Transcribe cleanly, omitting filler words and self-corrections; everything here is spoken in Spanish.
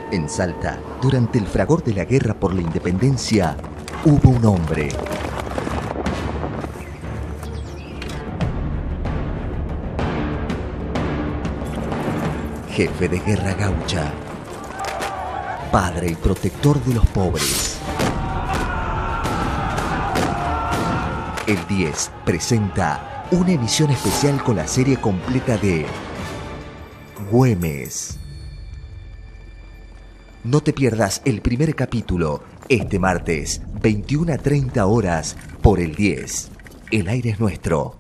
En Salta, durante el fragor de la guerra por la independencia, hubo un hombre. Jefe de guerra gaucha. Padre y protector de los pobres. El 10 presenta una emisión especial con la serie completa de Güemes. No te pierdas el primer capítulo este martes, 21 a 30 horas, por el 10. El aire es nuestro.